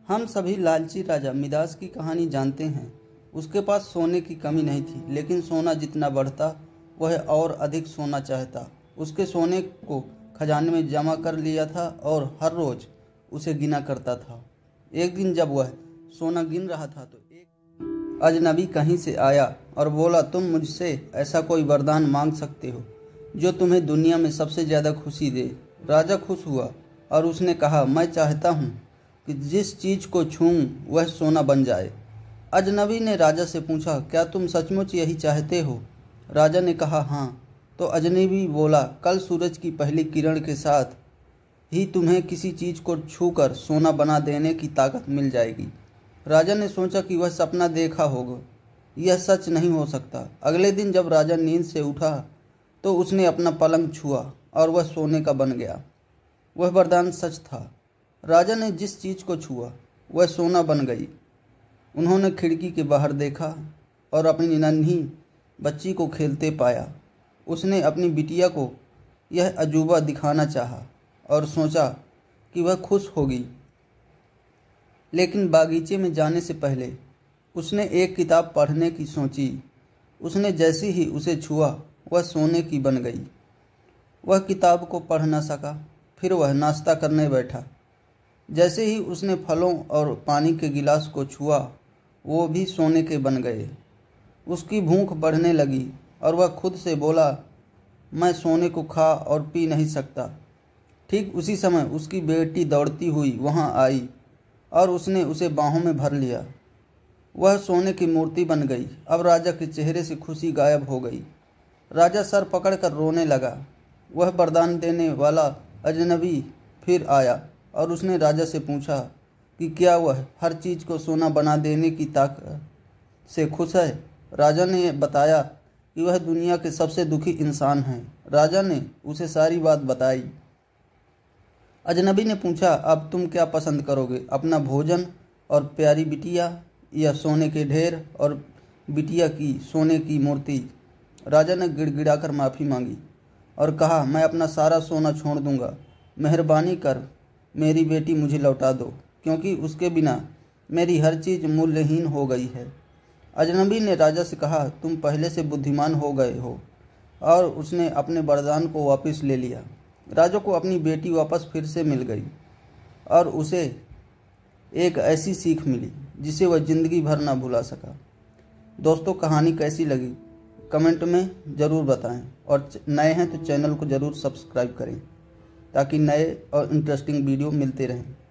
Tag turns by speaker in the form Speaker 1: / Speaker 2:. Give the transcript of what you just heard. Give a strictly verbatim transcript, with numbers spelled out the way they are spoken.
Speaker 1: हम सभी लालची राजा मिदास की कहानी जानते हैं। उसके पास सोने की कमी नहीं थी, लेकिन सोना जितना बढ़ता वह और अधिक सोना चाहता। उसके सोने को खजाने में जमा कर लिया था और हर रोज उसे गिना करता था। एक दिन जब वह सोना गिन रहा था तो एक अजनबी कहीं से आया और बोला, तुम मुझसे ऐसा कोई वरदान मांग सकते हो जो तुम्हें दुनिया में सबसे ज़्यादा खुशी दे। राजा खुश हुआ और उसने कहा, मैं चाहता हूँ कि जिस चीज़ को छूऊं वह सोना बन जाए। अजनबी ने राजा से पूछा, क्या तुम सचमुच यही चाहते हो? राजा ने कहा, हाँ। तो अजनबी बोला, कल सूरज की पहली किरण के साथ ही तुम्हें किसी चीज़ को छूकर सोना बना देने की ताकत मिल जाएगी। राजा ने सोचा कि वह सपना देखा होगा, यह सच नहीं हो सकता। अगले दिन जब राजा नींद से उठा तो उसने अपना पलंग छुआ और वह सोने का बन गया। वह वरदान सच था। राजा ने जिस चीज़ को छुआ वह सोना बन गई। उन्होंने खिड़की के बाहर देखा और अपनी नन्ही बच्ची को खेलते पाया। उसने अपनी बिटिया को यह अजूबा दिखाना चाहा और सोचा कि वह खुश होगी, लेकिन बागीचे में जाने से पहले उसने एक किताब पढ़ने की सोची। उसने जैसे ही उसे छुआ वह सोने की बन गई। वह किताब को पढ़ न सका। फिर वह नाश्ता करने बैठा। जैसे ही उसने फलों और पानी के गिलास को छुआ वो भी सोने के बन गए। उसकी भूख बढ़ने लगी और वह खुद से बोला, मैं सोने को खा और पी नहीं सकता। ठीक उसी समय उसकी बेटी दौड़ती हुई वहाँ आई और उसने उसे बाहों में भर लिया। वह सोने की मूर्ति बन गई। अब राजा के चेहरे से खुशी गायब हो गई। राजा सर पकड़कर रोने लगा। वह वरदान देने वाला अजनबी फिर आया और उसने राजा से पूछा कि क्या वह हर चीज़ को सोना बना देने की ताकत से खुश है। राजा ने बताया कि वह दुनिया के सबसे दुखी इंसान हैं। राजा ने उसे सारी बात बताई। अजनबी ने पूछा, अब तुम क्या पसंद करोगे, अपना भोजन और प्यारी बिटिया या सोने के ढेर और बिटिया की सोने की मूर्ति? राजा ने गिड़गिड़ाकर माफ़ी मांगी और कहा, मैं अपना सारा सोना छोड़ दूंगा। मेहरबानी कर मेरी बेटी मुझे लौटा दो, क्योंकि उसके बिना मेरी हर चीज़ मूल्यहीन हो गई है। अजनबी ने राजा से कहा, तुम पहले से बुद्धिमान हो गए हो, और उसने अपने वरदान को वापस ले लिया। राजा को अपनी बेटी वापस फिर से मिल गई और उसे एक ऐसी सीख मिली जिसे वह ज़िंदगी भर ना भुला सका। दोस्तों, कहानी कैसी लगी कमेंट में ज़रूर बताएं और नए हैं तो चैनल को ज़रूर सब्सक्राइब करें ताकि नए और इंटरेस्टिंग वीडियो मिलते रहें।